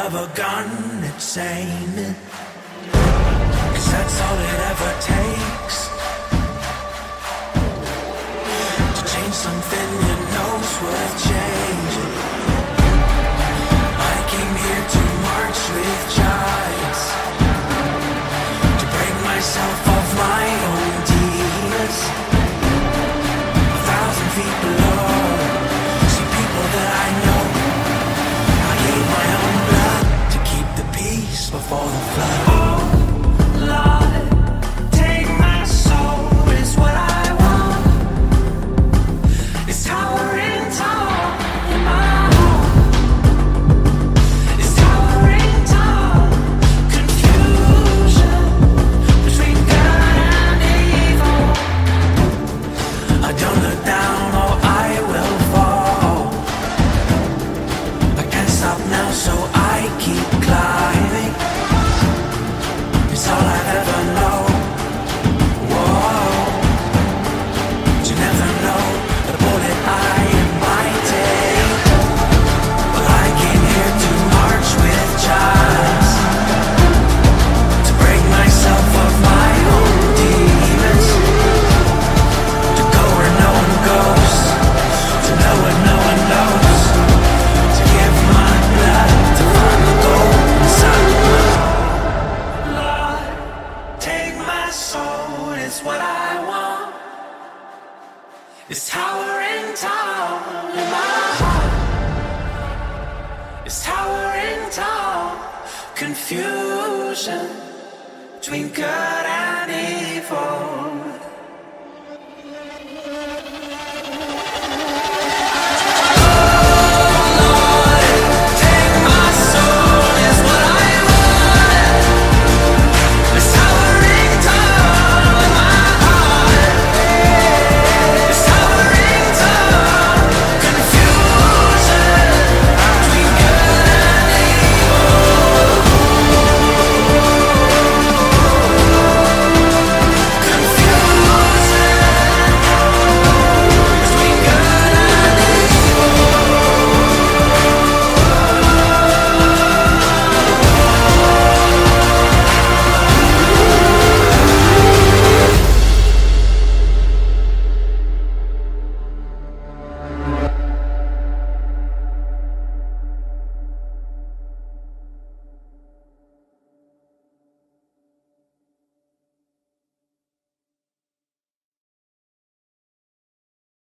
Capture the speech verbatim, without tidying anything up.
of a gun, it's aiming, 'cause that's all it ever takes to change something you know's worth changing. I came here to march with giants, to break myself of my own demons. A thousand feet below, see people that I know. I gave my own blood to keep the peace before the flood. Oh Lord, take my soul is what I want. It's towering tall in my heart. It's towering tall. Confusion between good and evil. I don't look down or I will fall. I can't stop now, so I keep climbing. It's all I've ever known. Whoa, but you never know the bullet I might take. Well, I came here to march with giants, to break myself of my own demons, to go where no one goes, to know what no one knows, to give my blood to find the gold inside the blood. Lord, take my soul, it's what I want. It's towering tall in my heart. It's towering tall. Confusion between good and evil.